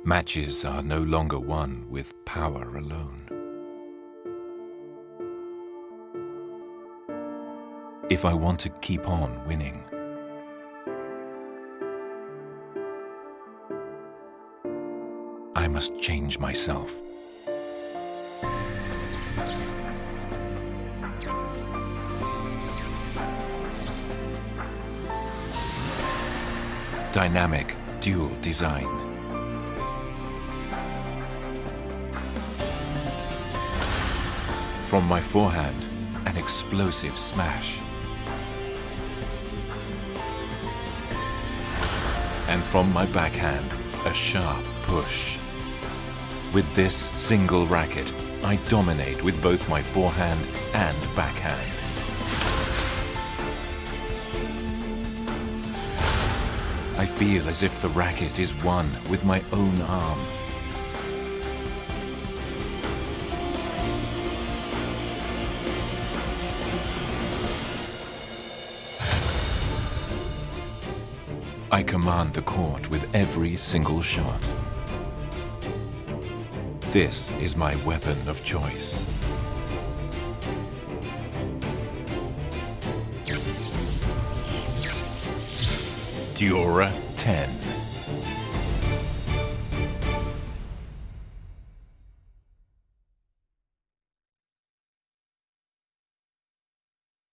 Matches are no longer won with power alone. If I want to keep on winning, I must change myself. Dynamic dual design. From my forehand, an explosive smash. And from my backhand, a sharp push. With this single racket, I dominate with both my forehand and backhand. I feel as if the racket is one with my own arm. I command the court with every single shot. This is my weapon of choice. Duora 10.